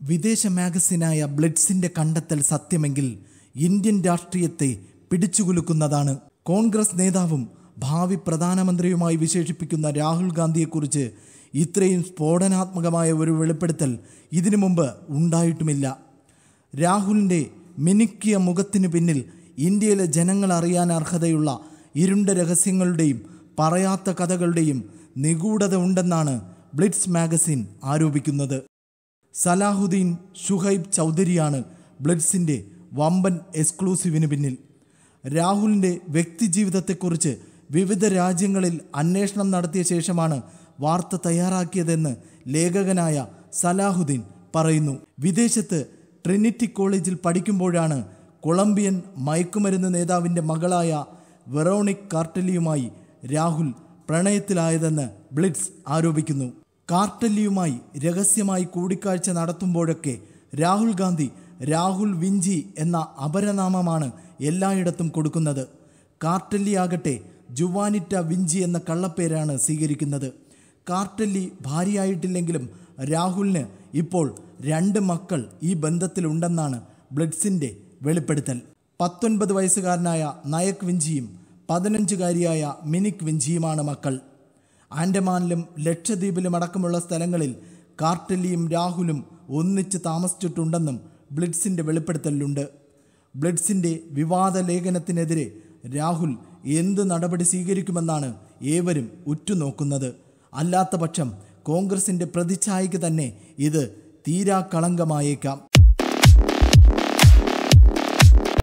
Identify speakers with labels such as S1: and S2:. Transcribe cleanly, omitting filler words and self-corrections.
S1: വിദേശ മാഗസിനായ ബ്ലിറ്റ്സിന്റെ കണ്ടെത്തൽ സത്യമെങ്കിൽ ഇന്ത്യൻ രാഷ്ട്രീയത്തെ പിടിച്ചുകുലുക്കുന്നതാണ്. കോൺഗ്രസ് നേതാവും ഭാവി പ്രധാനമന്ത്രിയുമായി വിശേഷിപ്പിക്കുന്ന രാഹുൽ ഗാന്ധിയെക്കുറിച്ച് ഇത്രയും സ്ഫോടനാത്മകമായ ഒരു വെളിപ്പെടുത്തൽ ഇതിനു മുമ്പ് ഉണ്ടായിട്ടുമില്ല. രാഹുലിൻ്റെ മിനുക്കിയ മുഖത്തിനു പിന്നിൽ ഇന്ത്യയിലെ ജനങ്ങൾ അറിയാൻ അർഹതയുള്ള ഇരുണ്ട രഹസ്യങ്ങളുടെയും പറയാത്ത കഥകളുടെയും നിഗൂഢത ഉണ്ടെന്നാണ് ബ്ലിറ്റ്സ് മാഗസിൻ ആരോപിക്കുന്നത്. സലാഹുദ്ദീൻ ഷുഹൈബ് ചൗധരിയാണ് ബ്ലിറ്റ്സിൻ്റെ വമ്പൻ എക്സ്ക്ലൂസീവിന് പിന്നിൽ. രാഹുലിൻ്റെ വ്യക്തിജീവിതത്തെക്കുറിച്ച് വിവിധ രാജ്യങ്ങളിൽ അന്വേഷണം നടത്തിയ ശേഷമാണ് വാർത്ത തയ്യാറാക്കിയതെന്ന് ലേഖകനായ സലാഹുദ്ദീൻ പറയുന്നു. വിദേശത്ത് ട്രിനിറ്റി കോളേജിൽ പഠിക്കുമ്പോഴാണ് കൊളംബിയൻ മയക്കുമരുന്ന് നേതാവിൻ്റെ മകളായ വെറോണിക് കാർട്ടലിയുമായി രാഹുൽ പ്രണയത്തിലായതെന്ന് ബ്ലിറ്റ്സ് ആരോപിക്കുന്നു. കാർട്ടലിയുമായി രഹസ്യമായി കൂടിക്കാഴ്ച നടത്തുമ്പോഴൊക്കെ രാഹുൽ ഗാന്ധി രാഹുൽ വിഞ്ചി എന്ന അപരനാമമാണ് എല്ലായിടത്തും കൊടുക്കുന്നത്. കാർട്ടലിയാകട്ടെ ജുവാനിറ്റ വിഞ്ചി എന്ന കള്ളപ്പേരാണ് സ്വീകരിക്കുന്നത്. കാർട്ടലി ഭാര്യയായിട്ടില്ലെങ്കിലും രാഹുലിന് ഇപ്പോൾ 2 മക്കൾ ഈ ബന്ധത്തിലുണ്ടെന്നാണ് ബ്ലിറ്റ്സിൻ്റെ വെളിപ്പെടുത്തൽ. 19 വയസ്സുകാരനായ നയക് വിഞ്ചിയും 15കാരിയായ മിനിക് വിഞ്ചിയുമാണ് മക്കൾ. ആൻഡമാനിലും ലക്ഷദ്വീപിലും അടക്കമുള്ള സ്ഥലങ്ങളിൽ കാർട്ടലിയും രാഹുലും ഒന്നിച്ച് താമസിച്ചിട്ടുണ്ടെന്നും ബ്ലിറ്റ്സിൻ്റെ വെളിപ്പെടുത്തലുണ്ട്. ബ്ലിറ്റ്സിൻ്റെ വിവാദ ലേഖനത്തിനെതിരെ രാഹുൽ എന്ത് നടപടി സ്വീകരിക്കുമെന്നാണ് ഏവരും ഉറ്റുനോക്കുന്നത്. അല്ലാത്ത പക്ഷം കോൺഗ്രസിൻ്റെ പ്രതിച്ഛായയ്ക്ക് തന്നെ ഇത് തീരാ കളങ്കമായേക്കാം.